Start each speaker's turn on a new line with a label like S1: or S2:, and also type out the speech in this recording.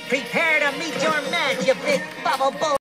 S1: Prepare to meet your match, you big bubble bull.